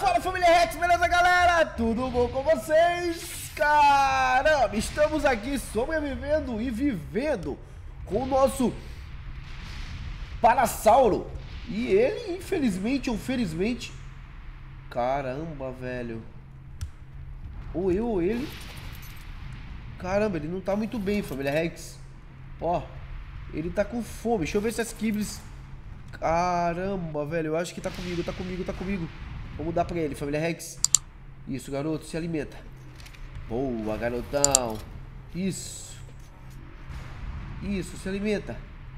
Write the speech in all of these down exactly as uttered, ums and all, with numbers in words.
Fala, família Rex, beleza, galera? Tudo bom com vocês? Caramba, estamos aqui sobrevivendo e vivendo com o nosso Parasauro. E ele, infelizmente ou felizmente... Caramba, velho. Ou eu ou ele... Caramba, ele não tá muito bem, família Rex. Ó, ele tá com fome. Deixa eu ver se as Kibbles... Caramba, velho, eu acho que tá comigo, tá comigo, tá comigo. Vamos dar pra ele, família Rex. Isso, garoto, se alimenta. Boa, garotão. Isso. Isso, se alimenta.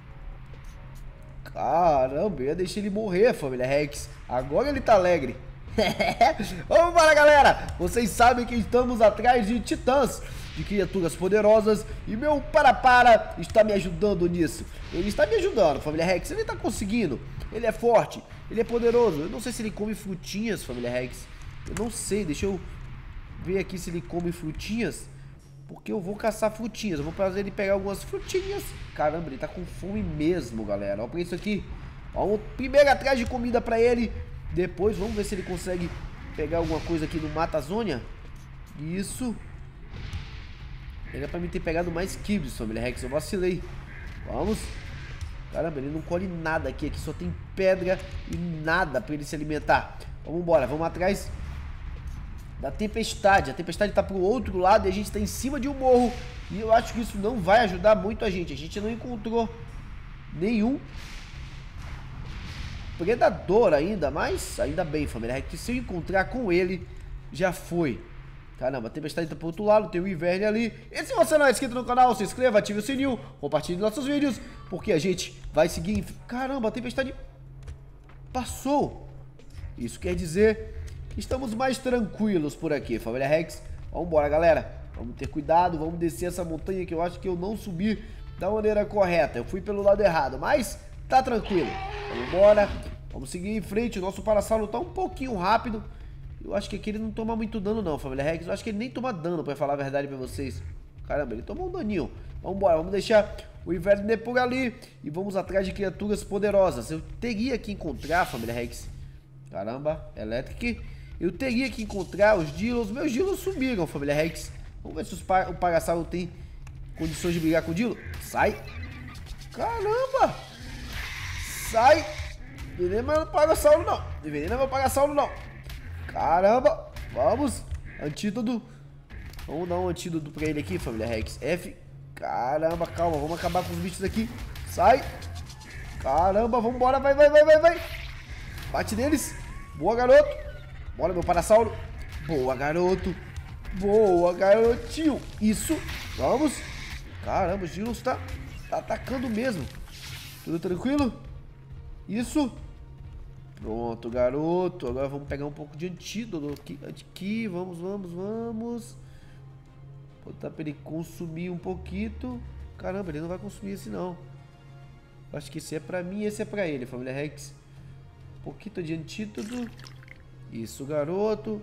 Caramba, eu ia deixar ele morrer, família Rex. Agora ele tá alegre. Vamos embora, galera. Vocês sabem que estamos atrás de titãs, de criaturas poderosas, e meu para-para está me ajudando nisso. Ele está me ajudando, família Rex. Ele está conseguindo. Ele é forte, ele é poderoso. Eu não sei se ele come frutinhas, família Rex. Eu não sei, deixa eu ver aqui se ele come frutinhas, porque eu vou caçar frutinhas. Eu vou fazer ele pegar algumas frutinhas. Caramba, ele tá com fome mesmo, galera. Olha pra isso aqui. Vamos primeiro atrás de comida pra ele. Depois vamos ver se ele consegue pegar alguma coisa aqui no Mata-Zônia. Isso. Era pra mim ter pegado mais Kibbles, família Rex. Eu vacilei. Vamos. Caramba, ele não colhe nada aqui. Aqui só tem pedra e nada pra ele se alimentar. Vamos embora, vamos atrás da tempestade. A tempestade tá pro outro lado e a gente tá em cima de um morro. E eu acho que isso não vai ajudar muito a gente. A gente não encontrou nenhum predador ainda, mas ainda bem, família Rex, que se eu encontrar com ele, já foi. Caramba, a tempestade tá pro outro lado, tem o inverno ali. E se você não é inscrito no canal, se inscreva, ative o sininho, compartilhe nossos vídeos, porque a gente vai seguir em... Caramba, a tempestade passou. Isso quer dizer que estamos mais tranquilos por aqui, família Rex. Vambora, galera. Vamos ter cuidado, vamos descer essa montanha que eu acho que eu não subi da maneira correta. Eu fui pelo lado errado, mas tá tranquilo. Vamos embora. Vamos seguir em frente. O nosso Parasauro tá um pouquinho rápido. Eu acho que aqui ele não toma muito dano não, família Rex. Eu acho que ele nem toma dano, pra falar a verdade pra vocês. Caramba, ele tomou um daninho. Vambora, vamos deixar o inverno por ali e vamos atrás de criaturas poderosas. Eu teria que encontrar, família Rex. Caramba, Electric. Eu teria que encontrar os Dilos. Meus Dilos subiram, família Rex. Vamos ver se os pa o Parasauro tem condições de brigar com o Dilo. Sai. Caramba. Sai. Veneno não é Parasauro não. Veneno não é Parasauro não. Caramba. Vamos. Antídoto. Vamos dar um antídoto pra ele aqui, família Rex. F. Caramba, calma. Vamos acabar com os bichos aqui. Sai. Caramba, vambora. Vai, vai, vai, vai, vai. Bate neles. Boa, garoto. Bora, meu Parasauro. Boa, garoto. Boa, garotinho. Isso. Vamos. Caramba, o Dilos tá, tá atacando mesmo. Tudo tranquilo? Isso. Pronto, garoto. Agora vamos pegar um pouco de antídoto aqui. aqui. Vamos, vamos, vamos. Botar pra ele consumir um pouquinho. Caramba, ele não vai consumir esse não. Acho que esse é pra mim e esse é pra ele, família Rex. Um pouquinho de antídoto. Isso, garoto.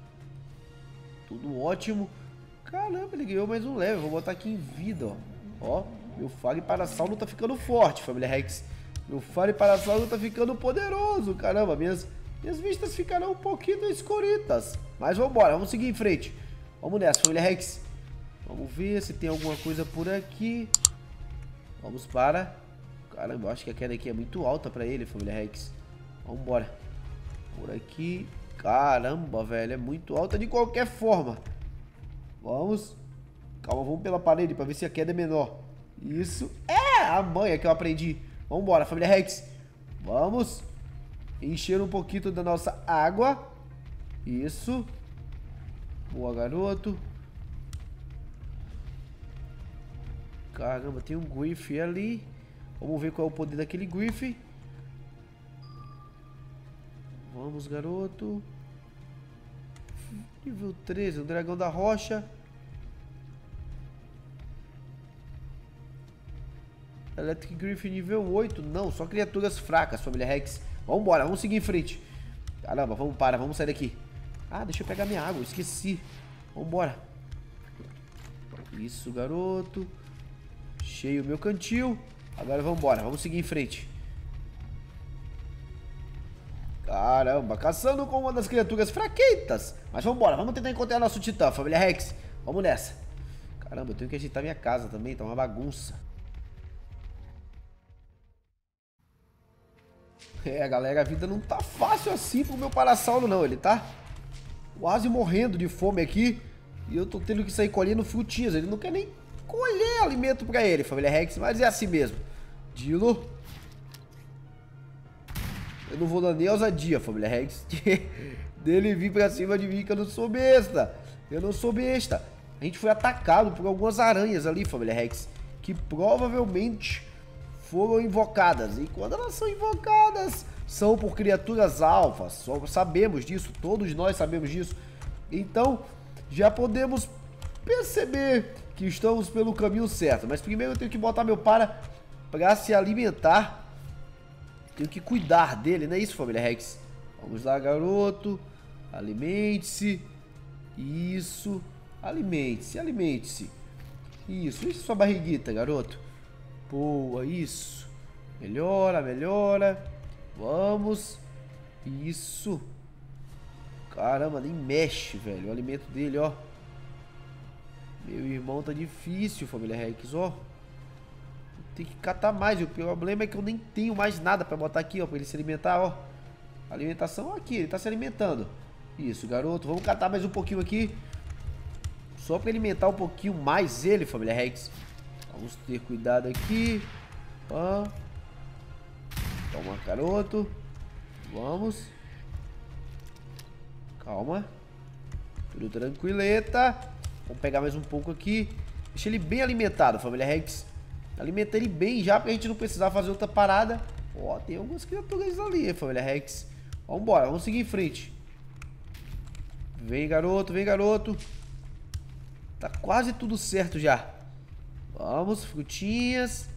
Tudo ótimo. Caramba, ele ganhou mais um level. Vou botar aqui em vida, ó. Ó, meu Fire Parasauro tá ficando forte, família Rex. Meu Fire Parasauro tá ficando poderoso. Caramba, minhas, minhas vistas ficaram um pouquinho escuritas. Mas vambora, vamos seguir em frente. Vamos nessa, família Rex. Vamos ver se tem alguma coisa por aqui. Vamos para... Caramba, eu acho que a queda aqui é muito alta pra ele, família Rex. Vambora. Por aqui... Caramba, velho, é muito alta de qualquer forma. Vamos. Calma, vamos pela parede pra ver se a queda é menor. Isso. É a manha que eu aprendi. Vambora, família Rex. Vamos. Encher um pouquinho da nossa água. Isso. Boa, garoto. Caramba, tem um Griff ali. Vamos ver qual é o poder daquele Griff. Vamos, garoto. Nível treze, o dragão da rocha. Electric Griff nível oito. Não, só criaturas fracas, família Rex. Vambora, vamos seguir em frente. Caramba, vamos para, vamos sair daqui. Ah, deixa eu pegar minha água, esqueci. Vambora. Isso, garoto. Cheio o meu cantil. Agora vambora, vamos seguir em frente. Caramba, caçando com uma das criaturas fraqueitas. Mas vambora, vamos tentar encontrar nosso titã, família Rex. Vamos nessa. Caramba, eu tenho que ajeitar minha casa também, tá uma bagunça. É, galera, a vida não tá fácil assim pro meu Parasauro, não. Ele tá quase morrendo de fome aqui. E eu tô tendo que sair colhendo frutinhas. Ele não quer nem colher alimento pra ele, família Rex. Mas é assim mesmo. Dilo. Eu não vou dar nem ousadia, família Rex. Dele vir pra cima de mim, que eu não sou besta. Eu não sou besta. A gente foi atacado por algumas aranhas ali, família Rex. Que provavelmente foram invocadas. E quando elas são invocadas, são por criaturas alfas. Só sabemos disso, todos nós sabemos disso. Então, já podemos perceber que estamos pelo caminho certo. Mas primeiro eu tenho que botar meu para para se alimentar. Tenho que cuidar dele, não é isso, família Rex? Vamos lá, garoto. Alimente-se. Isso. Alimente-se, alimente-se. Isso, isso, sua barriguita, garoto. Boa, isso. Melhora, melhora. Vamos. Isso. Caramba, nem mexe, velho. O alimento dele, ó. Meu irmão tá difícil, família Rex, ó. Tem que catar mais. O problema é que eu nem tenho mais nada pra botar aqui, ó. Pra ele se alimentar, ó. Alimentação aqui, ele tá se alimentando. Isso, garoto. Vamos catar mais um pouquinho aqui. Só pra alimentar um pouquinho mais ele, família Rex. Vamos ter cuidado aqui. Ó. Toma, garoto. Vamos. Calma. Tudo tranquileta. Vamos pegar mais um pouco aqui. Deixa ele bem alimentado, família Rex. Alimenta ele bem já pra gente não precisar fazer outra parada. Ó, tem algumas criaturas ali, família Rex. Vambora, vamos seguir em frente. Vem, garoto, vem, garoto. Tá quase tudo certo já. Vamos, frutinhas.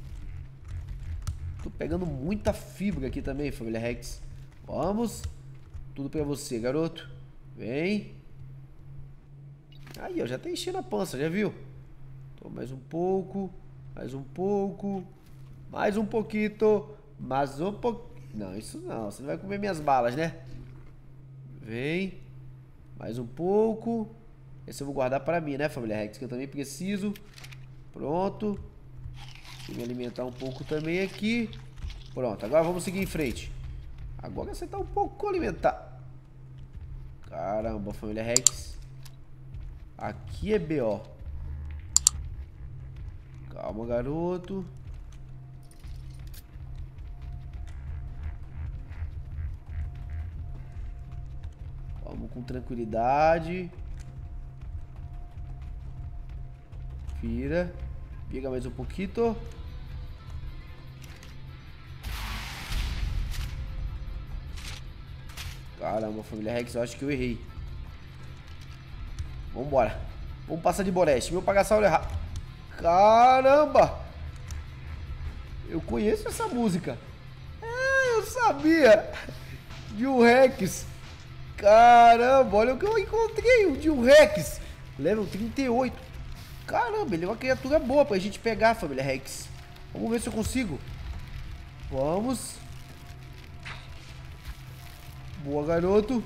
Tô pegando muita fibra aqui também, família Rex. Vamos. Tudo pra você, garoto. Vem. Aí, ó, já tá enchendo a pança, já viu? Então, mais um pouco. Mais um pouco. Mais um pouquinho. Mais um pouco. Não, isso não. Você não vai comer minhas balas, né? Vem. Mais um pouco. Esse eu vou guardar pra mim, né, família Rex? Que eu também preciso. Pronto. Deixa eu me alimentar um pouco também aqui. Pronto, agora vamos seguir em frente. Agora você tá um pouco alimentado. Caramba, família Rex. Aqui é B O. Calma, garoto. Vamos com tranquilidade. Vira. Pega mais um pouquinho. Caramba, família Rex, eu acho que eu errei. Vambora. Vamos passar de Boreste. Meu Parasauro errado. Caramba! Eu conheço essa música. É, eu sabia. Jill Rex. Caramba, olha o que eu encontrei. O Jill Rex. Level trinta e oito. Caramba, ele é uma criatura boa pra gente pegar, família Rex. Vamos ver se eu consigo. Vamos. Boa, garoto.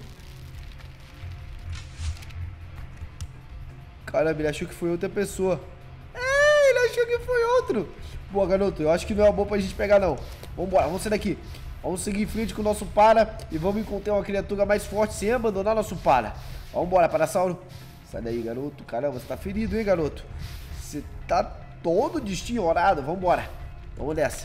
Caramba, ele achou que foi outra pessoa. É, ele achou que foi outro. Boa, garoto, eu acho que não é uma boa pra gente pegar, não. Vambora, vamos sair daqui. Vamos seguir em frente com o nosso para. E vamos encontrar uma criatura mais forte sem abandonar nosso para. Vambora, Parasauro. Sai daí, garoto. Caramba, você tá ferido, hein, garoto? Você tá todo destinhorado. Vambora. Vamos nessa.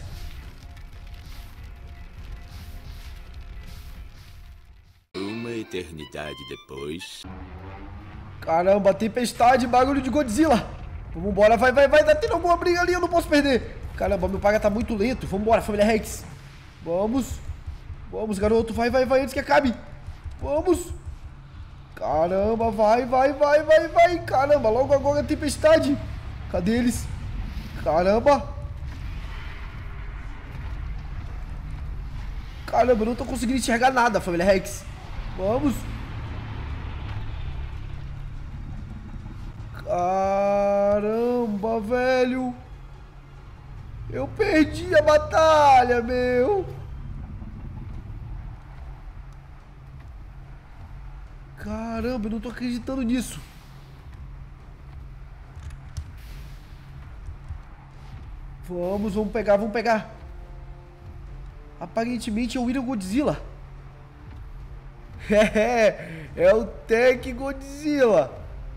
Uma eternidade depois. Caramba, tempestade, bagulho de Godzilla. Vambora, vai, vai, vai. Tá tendo alguma briga ali, eu não posso perder. Caramba, meu paga tá muito lento. Vambora, família Rex. Vamos. Vamos, garoto. Vai, vai, vai, antes que acabe. Vamos. Caramba, vai, vai, vai, vai, vai. Caramba, logo agora a tempestade. Cadê eles? Caramba. Caramba, eu não tô conseguindo enxergar nada, família Rex. Vamos. Caramba, velho. Eu perdi a batalha, meu. Caramba, eu não tô acreditando nisso. Vamos, vamos pegar, vamos pegar. Aparentemente é o William Godzilla. É, é o Tech Godzilla.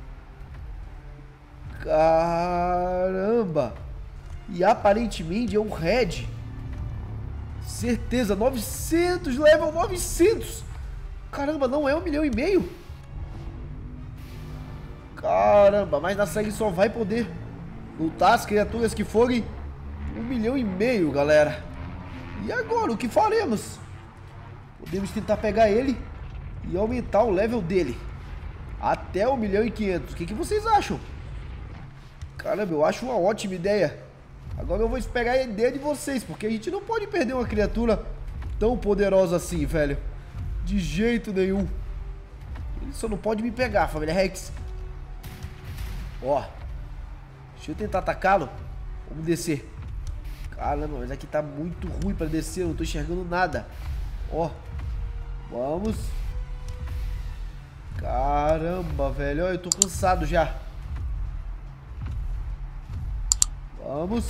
Caramba. E aparentemente é um Red. Certeza, novecentos, level novecentos. Caramba, não é um milhão e meio? Caramba, mas na série só vai poder lutar as criaturas que forem um milhão e meio, galera. E agora, o que faremos? Podemos tentar pegar ele e aumentar o level dele até um milhão e quinhentos. O que, que vocês acham? Caramba, eu acho uma ótima ideia. Agora eu vou esperar a ideia de vocês, porque a gente não pode perder uma criatura tão poderosa assim, velho. De jeito nenhum. Ele só não pode me pegar, família Rex. Ó, deixa eu tentar atacá-lo. Vamos descer. Caramba, mas aqui tá muito ruim pra descer. Eu não tô enxergando nada. Ó, vamos. Caramba, velho. Ó, eu tô cansado já. Vamos.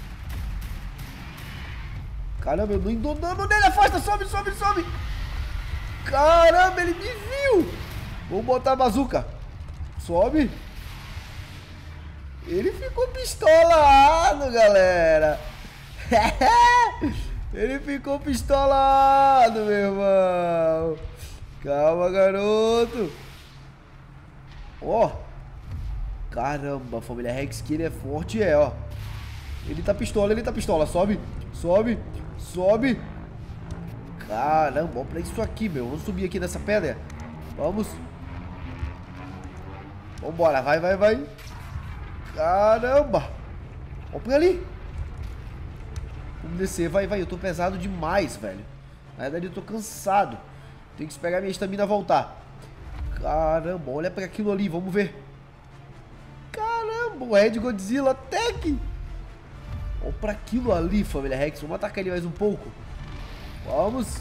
Caramba, eu não dou dano nele. Afasta, sobe, sobe, sobe. Caramba, ele me viu. Vamos botar a bazuca. Sobe. Ele ficou pistolado, galera. Ele ficou pistolado, meu irmão. Calma, garoto. Ó. Caramba, família Rex, que ele é forte, é, ó. Ele tá pistola, ele tá pistola. Sobe, sobe, sobe. Caramba, olha isso aqui, meu. Vamos subir aqui nessa pedra. Vamos. Vambora, vai, vai, vai. Caramba. Olha por ali. Vamos descer, vai, vai. Eu tô pesado demais, velho. Na verdade, eu tô cansado. Tenho que esperar minha estamina voltar. Caramba, olha pra aquilo ali, vamos ver. Caramba, o Red Godzilla Tech. Olha pra aquilo ali, família Rex. Vamos atacar ele mais um pouco. Vamos.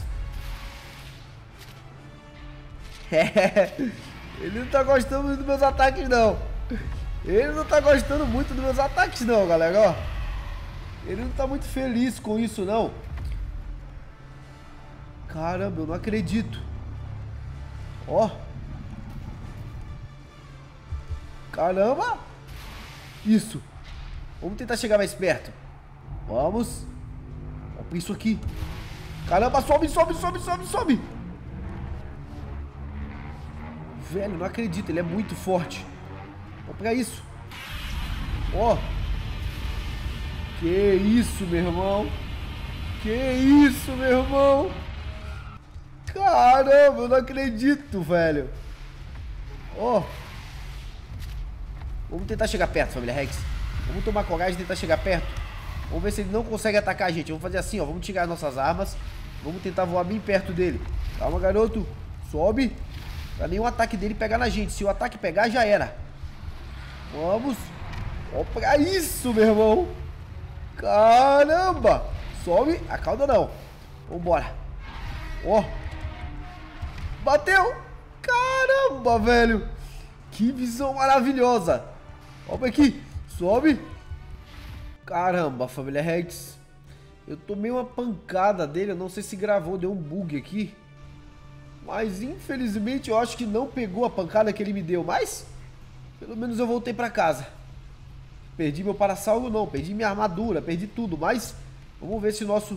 É, ele não tá gostando muito dos meus ataques, não. Ele não tá gostando muito dos meus ataques, não, galera, ó. Ele não tá muito feliz com isso, não. Caramba, eu não acredito. Ó. Caramba. Isso. Vamos tentar chegar mais perto. Vamos. Ó, isso aqui. Caramba, sobe, sobe, sobe, sobe, sobe. Velho, não acredito, ele é muito forte. Ó pra isso. Ó. Que isso, meu irmão. Que isso, meu irmão. Caramba, eu não acredito, velho. Ó. Vamos tentar chegar perto, família Rex. Vamos tomar coragem e tentar chegar perto. Vamos ver se ele não consegue atacar a gente. Vamos fazer assim, ó. Vamos tirar nossas armas. Vamos tentar voar bem perto dele. Calma, garoto. Sobe. Pra nenhum ataque dele pegar na gente. Se o ataque pegar, já era. Vamos. Ó pra isso, meu irmão. Caramba. Sobe. A cauda não. Vambora. Ó. Bateu. Caramba, velho. Que visão maravilhosa. Ó aqui. Sobe. Caramba, família Rex. Eu tomei uma pancada dele. Eu não sei se gravou. Deu um bug aqui. Mas infelizmente eu acho que não pegou a pancada que ele me deu. Mas pelo menos eu voltei pra casa. Perdi meu parasalvo não. Perdi minha armadura. Perdi tudo. Mas vamos ver se o nosso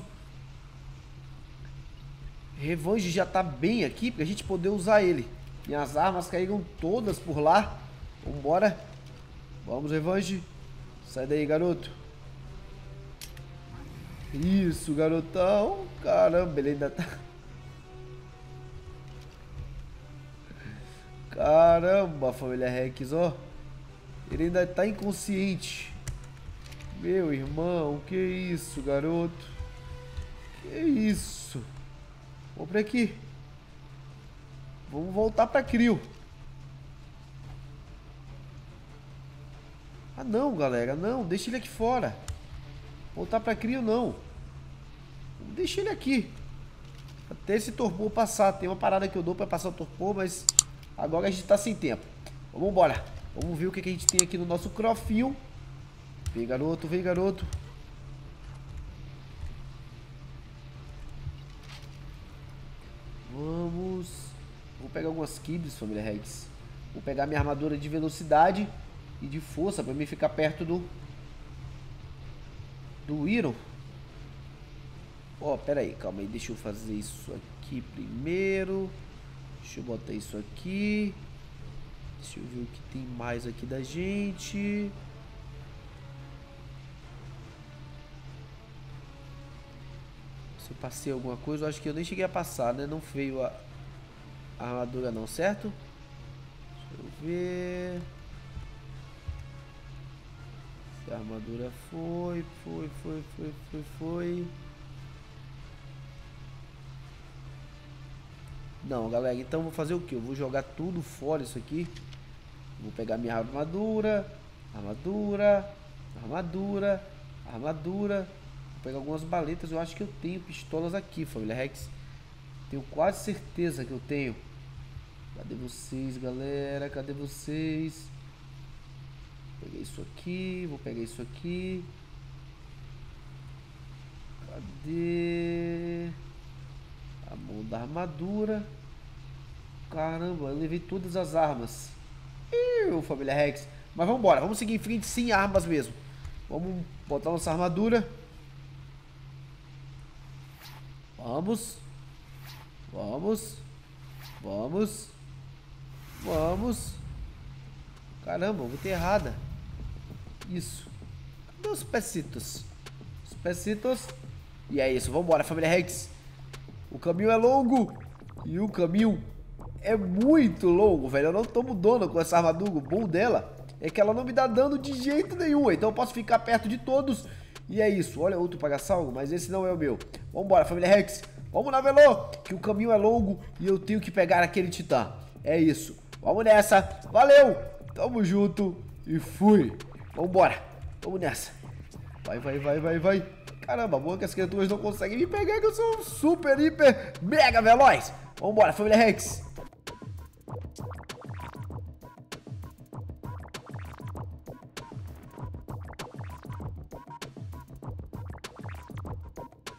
Revanche já tá bem aqui pra gente poder usar ele. Minhas armas caíram todas por lá. Vambora. Vamos, Revanche. Sai daí, garoto. Isso, garotão. Caramba, ele ainda tá... Caramba, família Rex, ó. Ele ainda tá inconsciente. Meu irmão, que isso, garoto. Que isso. Vamos pra aqui. Vamos voltar pra Crio. Ah não, galera, não, deixa ele aqui fora. Voltar pra Crio não. Deixa ele aqui. Até esse torpor passar. Tem uma parada que eu dou pra passar o torpor, mas Agora a gente tá sem tempo. Vamos embora. Vamos ver o que, que a gente tem aqui no nosso crofinho. Vem, garoto, vem, garoto. Vamos. Vou pegar algumas kibs, família Rex. Vou pegar minha armadura de velocidade e de força pra mim ficar perto do... Do Iron. Ó, oh, pera aí, calma aí. Deixa eu fazer isso aqui primeiro. Deixa eu botar isso aqui. Deixa eu ver o que tem mais aqui da gente. Se eu passei alguma coisa, eu acho que eu nem cheguei a passar, né? Não veio a, a armadura não, certo? Deixa eu ver. Se a armadura foi, foi, foi, foi, foi, foi. Não, galera, então eu vou fazer o que? Eu vou jogar tudo fora isso aqui. Vou pegar minha armadura, armadura, armadura, armadura. Vou pegar algumas baletas. Eu acho que eu tenho pistolas aqui, família Rex. Tenho quase certeza que eu tenho. Cadê vocês, galera? Cadê vocês? Vou pegar isso aqui, vou pegar isso aqui. Cadê? A mão da armadura. Caramba, eu levei todas as armas. Ih, família Rex. Mas vamos embora, vamos seguir em frente sem armas mesmo. Vamos botar nossa armadura. Vamos. Vamos. Vamos. Vamos. Caramba, eu vou ter errada. Isso. Cadê os pecitos? Os pecitos. E é isso, vamos embora, família Rex. O caminho é longo. E o caminho é muito longo, velho. Eu não tomo dano com essa armadura. O bom dela é que ela não me dá dano de jeito nenhum. Então eu posso ficar perto de todos. E é isso. Olha outro paga-salgo, mas esse não é o meu. Vambora, família Rex. Vamos na Velô, que o caminho é longo e eu tenho que pegar aquele titã. É isso. Vamos nessa. Valeu. Tamo junto e fui. Vambora. Vamos nessa. Vai, vai, vai, vai, vai. Caramba, boa que as criaturas não conseguem me pegar, que eu sou super, hiper, mega veloz. Vambora, família Rex.